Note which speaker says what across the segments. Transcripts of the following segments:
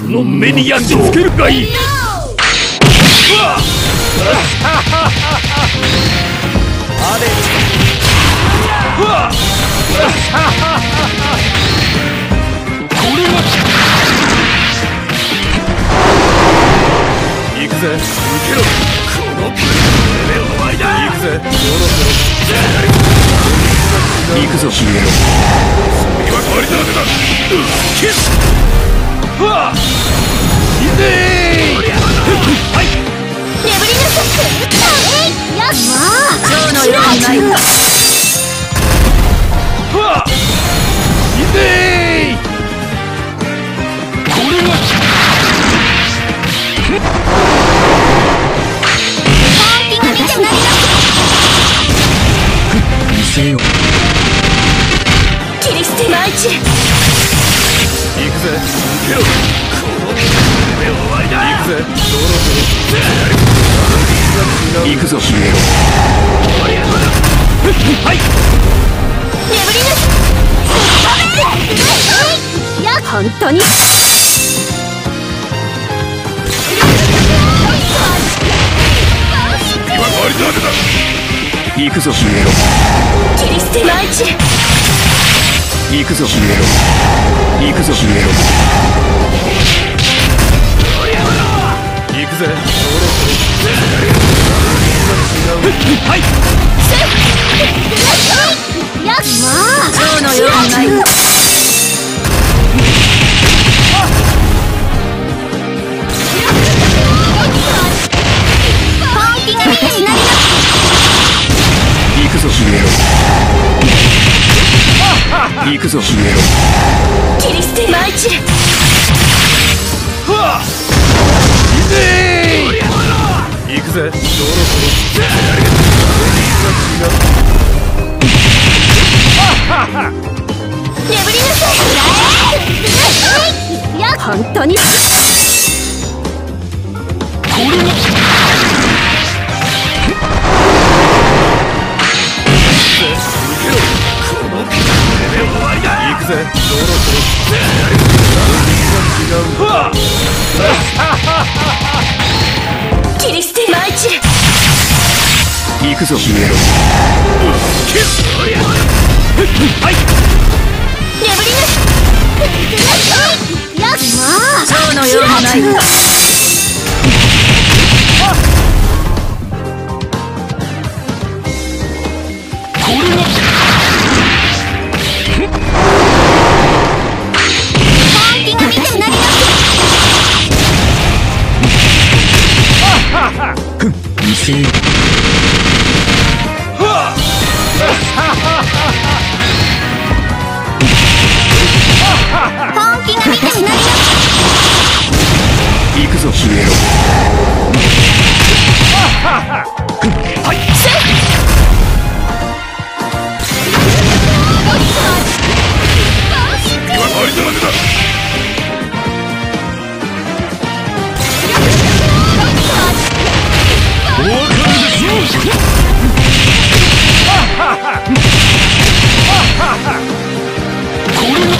Speaker 1: その目に焼き付けるがいい。行くぜ、受けろ。このこれで終わりだ。行くぜ、そろそろ行くぞ、君よ。君は変わりだけだ。キス。はあ。いいぜー。はい。
Speaker 2: 眠りなさい。よし。今日のようにない。
Speaker 1: はあ。いいぜー。これは。見せよう。
Speaker 2: 切り捨てマイチ。
Speaker 1: 行くぜ、受けろ。このこれで終わりだ。行くぜ、そろそろ行くぞ、君よ。はい。
Speaker 2: 眠りなさい。いや、本当に。
Speaker 1: 今変わりだけだ。行くぞ、君よ。
Speaker 2: 切り捨てマイチ。
Speaker 1: 行くぞ、君よ。行くぞ、君よ。行くぜ、そろそろ。はい。
Speaker 2: よし。今日のようにない。本気が見てになります。
Speaker 1: 行くぞ、君よ。行くぞ、君よ。
Speaker 2: 切り捨てマイチ。
Speaker 1: はあ。いいぜー。行くぜ、そろそろ。
Speaker 2: 眠りなさい。いや、本当に。
Speaker 1: これは。行くぜ、そろそろ。
Speaker 2: 切り捨てマイチ。
Speaker 1: 行くぞ、君よ。はい。
Speaker 2: 眠りなさい。よし。今日のようにない。
Speaker 1: 見せよう。
Speaker 2: 本気が見てになります。
Speaker 1: 行くぞ、君よ。はい。今変わりだけだ。お分かりですよ。これは。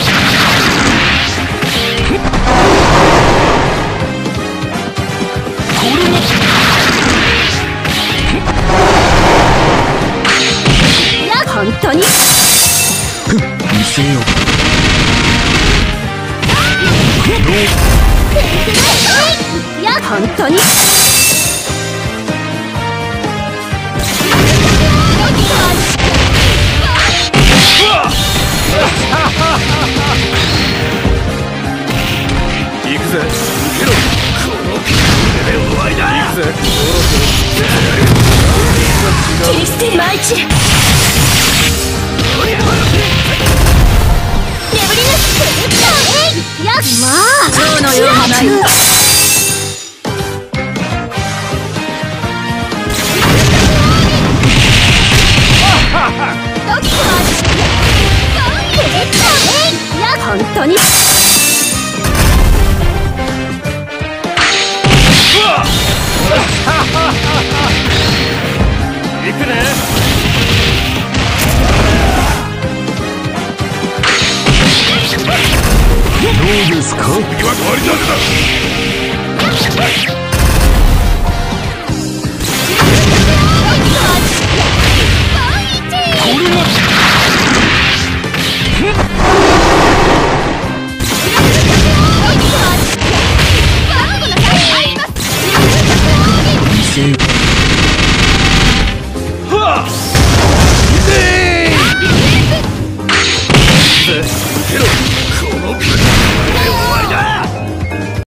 Speaker 2: いや、本当に。
Speaker 1: 見せよう。
Speaker 2: いや、本当に。
Speaker 1: 行くぜ、受けろ。このこれで終わりだ。行くぜ、そろそろ。
Speaker 2: 切り捨てマイチ。眠りなさい。よし。今日のようにない。いや、本当に。
Speaker 1: 行くね。どうですか。 次は変わり種だ。